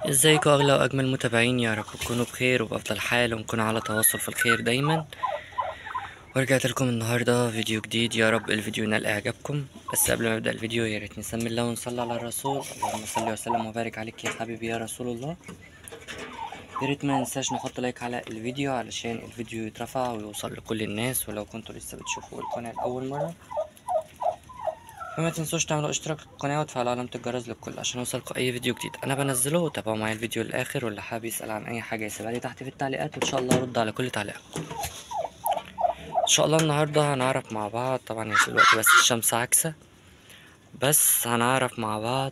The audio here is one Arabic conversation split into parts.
ازيكم اغلى واجمل متابعين، يا رب تكونوا بخير وبافضل حال ونكون على تواصل في الخير دايما. ورجعت لكم النهارده فيديو جديد، يا رب الفيديو ينال اعجابكم. بس قبل ما ابدا الفيديو يا ريت نسمي الله ونصلي على الرسول. اللهم صل وسلم وبارك عليك يا حبيبي يا رسول الله. يا ريت ما ننساش نحط لايك على الفيديو علشان الفيديو يترفع ويوصل لكل الناس، ولو كنتوا لسه بتشوفوا القناه لاول مره فما تنسوش تعملوا اشتراك في القناة وتفعلوا علامة الجرس للكل عشان يوصلكوا اي فيديو جديد انا بنزله. وتابعوا معايا الفيديو للاخر، واللي حابب يسأل عن اي حاجة يسيبها لي تحت في التعليقات وان شاء الله ارد على كل تعليق. ان شاء الله النهاردة هنعرف مع بعض، طبعا هي دلوقتي بس الشمس عكسة، بس هنعرف مع بعض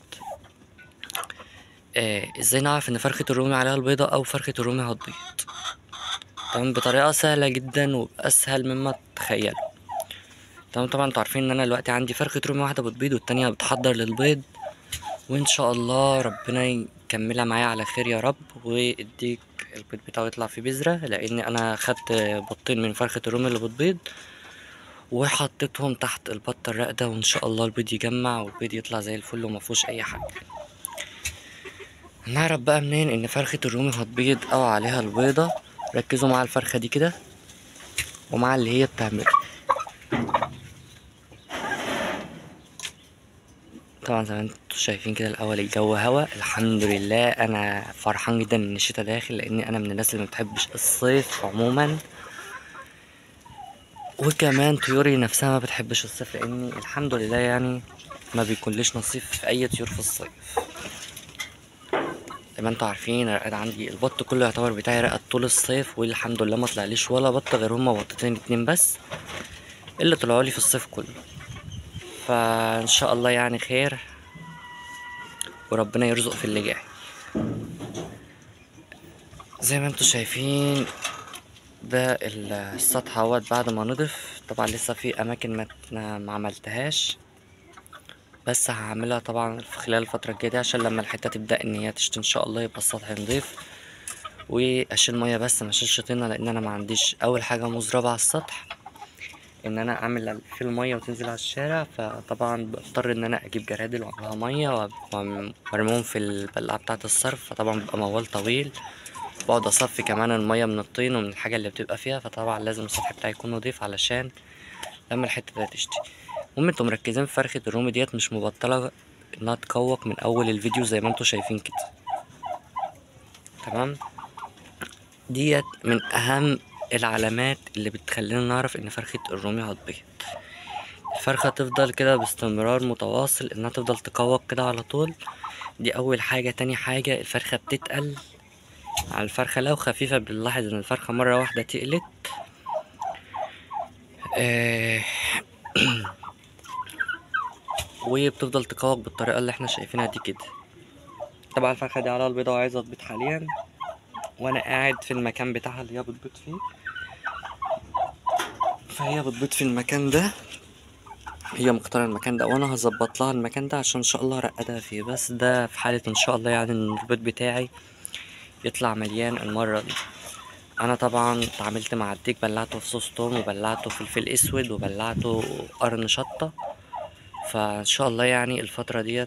ازاي نعرف ان فرخة الرومي عليها البيضة او فرخة الرومي هتبيض. تمام، بطريقة سهلة جدا واسهل مما تتخيلوا. تمام، طبعا انتوا عارفين ان انا دلوقتي عندي فرخة رومي واحدة بتبيض والتانية بتحضر للبيض، وان شاء الله ربنا يكملها معايا على خير يا رب، ويديك البيض بتاعه يطلع في بذرة. لان انا خدت بطين من فرخة الرومي اللي بتبيض وحطيتهم تحت البطة الراقدة، وان شاء الله البيض يجمع والبيض يطلع زي الفل ومفيهوش اي حاجة. نعرف بقى منين ان فرخة الرومي هتبيض او عليها البيضة؟ ركزوا مع الفرخة دي كده ومع اللي هي بتعمله. طبعا زي ما انتوا شايفين كده، الاول الجو هوا الحمد لله. انا فرحان جدا ان الشتا داخل، لاني انا من الناس اللي مبتحبش الصيف عموما، وكمان طيوري نفسها ما بتحبش الصيف، لاني الحمد لله يعني ما بيكونليش نصيب في اي طيور في الصيف. زي ما انتوا عارفين انا عندي البط كله يعتبر بتاعي رقد طول الصيف، والحمد لله ما طلعليش ولا بط غير هما بطتين اتنين بس اللي طلعوا لي في الصيف كله. فان شاء الله يعني خير وربنا يرزق في اللي جاي. زي ما انتوا شايفين ده السطح اهوت بعد ما نضف. طبعا لسه في اماكن ما عملتهاش، بس هعملها طبعا في خلال الفترة الجاية دي عشان لما الحتة تبدأ ان هي تشتي ان شاء الله يبقى السطح نضيف. واشيل مية بس ما اشيلش طينة، لان انا ما عنديش اول حاجة مزربة على السطح ان انا اعمل في المية وتنزل على الشارع. فطبعا بضطر ان انا اجيب جرادل واعملها مية وارميهم في البلاعة بتاعة الصرف، فطبعا بيبقى موال طويل. بقعد اصفي كمان المية من الطين ومن الحاجة اللي بتبقى فيها، فطبعا لازم السطح بتاعي يكون نضيف علشان لما الحتة دي تشتي. المهم انتوا مركزين في فرخة الرومي ديت مش مبطلة انها تكوك من اول الفيديو زي ما انتوا شايفين كده. تمام، ديت من اهم العلامات اللي بتخلينا نعرف ان فرخة الرومي هتبيض. الفرخة تفضل كده باستمرار متواصل انها تفضل تكوك كده على طول، دي اول حاجة. تاني حاجة الفرخة بتتقل على الفرخة، لو خفيفة بنلاحظ ان الفرخة مرة واحدة تقلت. آه وبتفضل تكوك بالطريقة اللي احنا شايفينها دي كده. طبعا الفرخة دي عليها البيضة وعايزة تبيض حاليا، وانا قاعد في المكان بتاعها اللي هي بتبيض فيه. فهي بتبيض في المكان ده، هي مختارة المكان ده وانا هظبط لها المكان ده عشان ان شاء الله ارقدها فيه. بس ده في حالة ان شاء الله يعني ان البيض بتاعي يطلع مليان المرة دي. انا طبعا اتعاملت مع الديك، بلعته في صوص توم وبلعته فلفل اسود وبلعته قرن شطة. فان شاء الله يعني الفترة ديت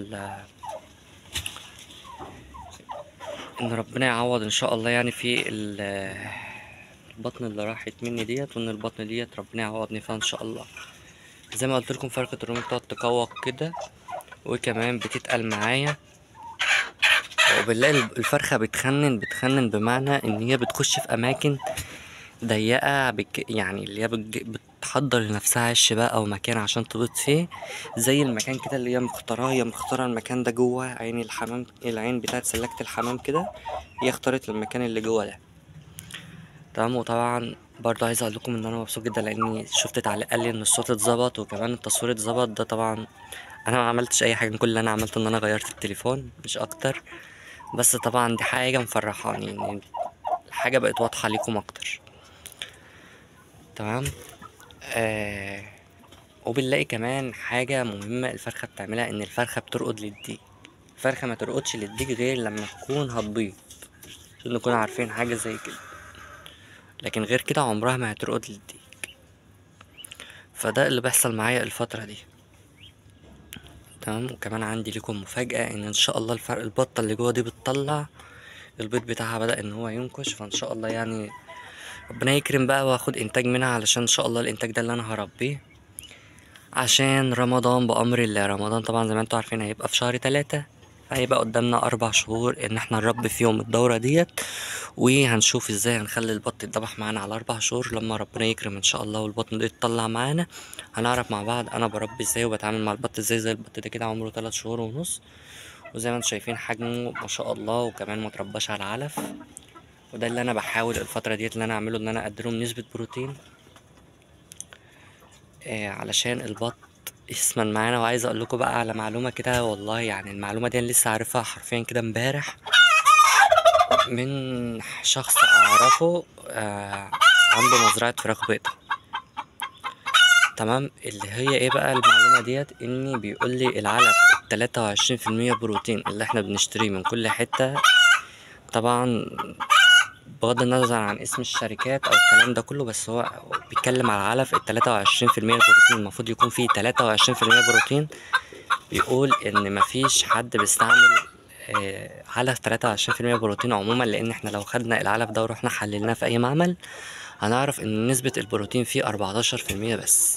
ان ربنا يعوض ان شاء الله يعني في البطن اللي راحت مني ديت، وان البطن ديت ربنا يعوضني فيها ان شاء الله. زي ما قلت لكم فرخة الرومي بتقعد تكوك كده وكمان بتتقل معايا، وبنلاقي الفرخة بتخنن بمعنى ان هي بتخش في اماكن ضيقة يعني اللي هي بتحضر لنفسها عش بقى او مكان عشان تبيض فيه. زي المكان كده اللي هي مختارة المكان ده جوه عين الحمام، العين بتاعت سلكة الحمام كده، هي اختارت المكان اللي جوه ده. تمام، وطبعا برضه عايز اقول لكم ان انا مبسوط جدا لاني شفت تعليق قال لي ان الصوت اتظبط وكمان التصوير اتظبط. ده طبعا انا ما عملتش اي حاجه، كل اللي انا عملته ان انا غيرت التليفون مش اكتر. بس طبعا دي حاجه مفرحاني ان الحاجه بقت واضحه ليكم اكتر. تمام. آه وبنلاقي كمان حاجه مهمه الفرخه بتعملها، ان الفرخه بترقد للديك. الفرخه ما ترقدش للديك غير لما تكون هتبيض، عشان نكون عارفين حاجه زي كده، لكن غير كده عمرها ما هترقد للديك. فده اللي بيحصل معايا الفتره دي. تمام. وكمان عندي لكم مفاجأة ان شاء الله البطة اللي جوه دي بتطلع البيض بتاعها، بدأ ان هو ينكش، فان شاء الله يعني ربنا يكرم بقى واخد انتاج منها، علشان ان شاء الله الانتاج ده اللي انا هربيه عشان رمضان. بأمر الله رمضان طبعا زي ما انتوا عارفين هيبقى في شهر 3، هيبقى قدامنا 4 شهور ان احنا نربي فيهم الدورة ديت، وهنشوف ازاي هنخلي البط يتذبح معانا على 4 شهور. لما ربنا يكرم ان شاء الله والبطن ده يتطلع معانا، هنعرف مع بعض انا بربي ازاي وبتعامل مع البط ازاي. زي البط ده كده عمره 3 شهور ونص، وزي ما انتوا شايفين حجمه ما شاء الله، وكمان مترباش على علف. وده اللي انا بحاول الفترة ديت اللي انا اعمله، ان انا اديلهم نسبة بروتين علشان البط يسمن معانا. وعايز اقول لكم بقى على معلومه كده، والله يعني المعلومه دي انا لسه عارفها حرفيا كده امبارح من شخص اعرفه عنده مزرعه فراخ بيضة. تمام. اللي هي ايه بقى المعلومه ديت؟ اني بيقول لي العلف 23% بروتين اللي احنا بنشتريه من كل حته، طبعا بغض النظر عن اسم الشركات او الكلام ده كله، بس هو بيتكلم على علف 23% البروتين، المفروض يكون فيه 23% بروتين. بيقول ان مفيش حد بيستعمل علف 23% بروتين عموما، لان احنا لو خدنا العلف ده ورحنا حللناه في اي معمل هنعرف ان نسبة البروتين فيه 14% بس.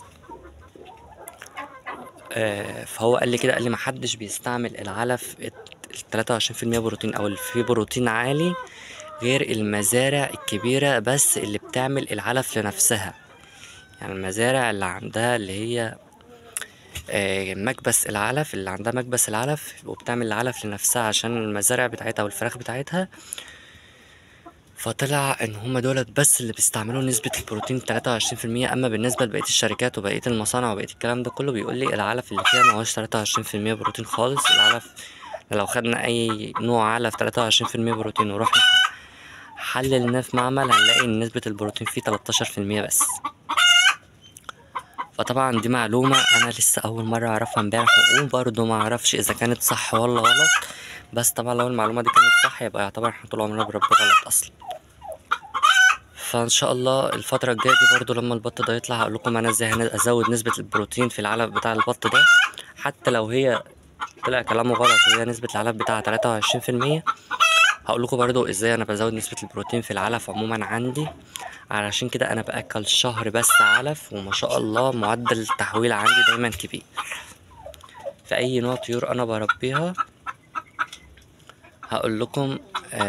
فهو قال لي كده، قال لي محدش بيستعمل العلف 23% بروتين او اللي فيه بروتين عالي غير المزارع الكبيرة بس اللي بتعمل العلف لنفسها. يعني المزارع اللي عندها اللي هي مكبس العلف، اللي عندها مكبس العلف وبتعمل العلف لنفسها عشان المزارع بتاعتها والفراخ بتاعتها. فطلع ان هما دولت بس اللي بيستعملوا نسبة البروتين 23%. اما بالنسبة لبقية الشركات وبقية المصانع وبقية الكلام ده كله، بيقول لي العلف اللي فيها مهوش 23% بروتين خالص. العلف لو خدنا اي نوع علف 23% بروتين ورحنا حللناه في معمل هنلاقي ان نسبة البروتين فيه 13% بس. فطبعا دي معلومة انا لسه اول مرة اعرفها امبارح، وبرضه ما اعرفش اذا كانت صح ولا غلط. بس طبعا لو المعلومة دي كانت صح يبقى يعتبر احنا طول عمرنا بنربي غلط اصلا. فان شاء الله الفترة الجاية دي برضه لما البط ده يطلع هقول لكم انا ازاي ازود نسبة البروتين في العلف بتاع البط ده، حتى لو هي طلع كلامه غلط وهي نسبة العلف بتاعها 23%. هقول لكم برضه ازاي انا بزود نسبة البروتين في العلف عموما عندي. علشان كده انا باكل شهر بس علف، وما شاء الله معدل التحويل عندي دايما كبير في اي نوع طيور انا بربيها. هقول لكم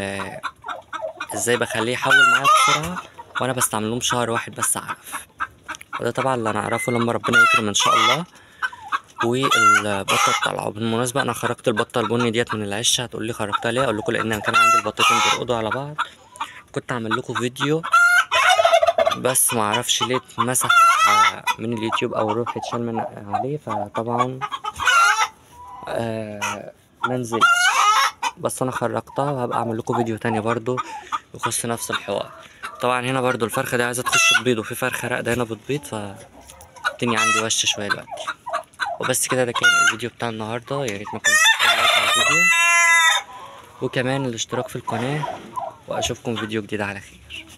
ازاي بخليه يحول معايا بسرعه وانا بستعملهم شهر واحد بس علف. وده طبعا اللي انا اعرفه لما ربنا يكرم ان شاء الله والبطه طالعه. بالمناسبه انا خرجت البطه البني ديت من العشه. هتقول لي خرجتها ليه؟ اقول لكم لان كان عندي البطتين بيرقدوا على بعض، كنت اعمل لكم فيديو بس ما اعرفش ليه اتمسح من اليوتيوب او روح اتشال من عليه، فطبعا منزل. بس انا خرجتها وهبقى اعمل لكم فيديو تاني برضو يخص نفس الحوار. طبعا هنا برضو الفرخه دي عايزه تخش تبيض، وفي فرخه راقده هنا بتبيض، فالدنيا عندي وش شويه دلوقتي. وبس كده، ده كان الفيديو بتاع النهارده. يا ريت ما كنتش لايك على الفيديو وكمان الاشتراك في القناه، واشوفكم فيديو جديد على خير.